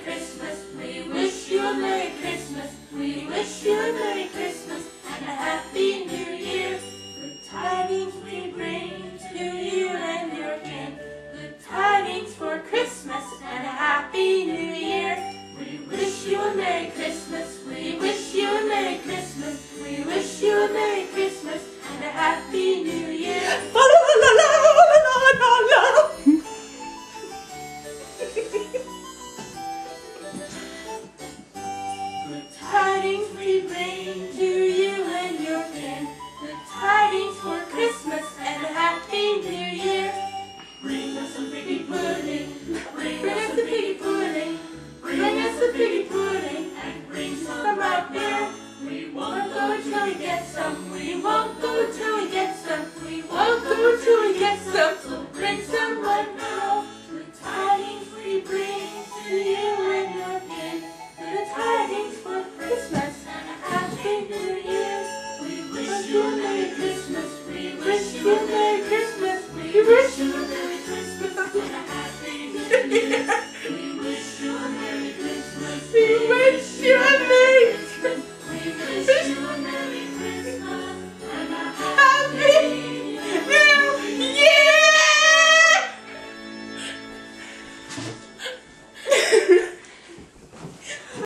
Christmas. We wish you a Merry Christmas. We wish you a Merry Christmas and a Happy New Year. Good tidings we bring to you and your kin. Good tidings for Christmas and a Happy New Year. We wish you a Merry Christmas. We wish you a Merry Christmas. We wish you a Merry Christmas and a Happy New Year. La la la la la la la. Good tidings we bring to you and your kin. Good tidings for Christmas and a Happy New Year. Bring us some piggy pudding. Bring us some piggy pudding. Bring us some piggy pudding and bring some out there. We won't go till we get some. We won't go till we get some. We won't go till we get some. So bring some right now. Good tidings we bring to you and your kin. Good tidings for Christmas and a Happy New Year. We wish you a Merry Christmas. We wish you a Merry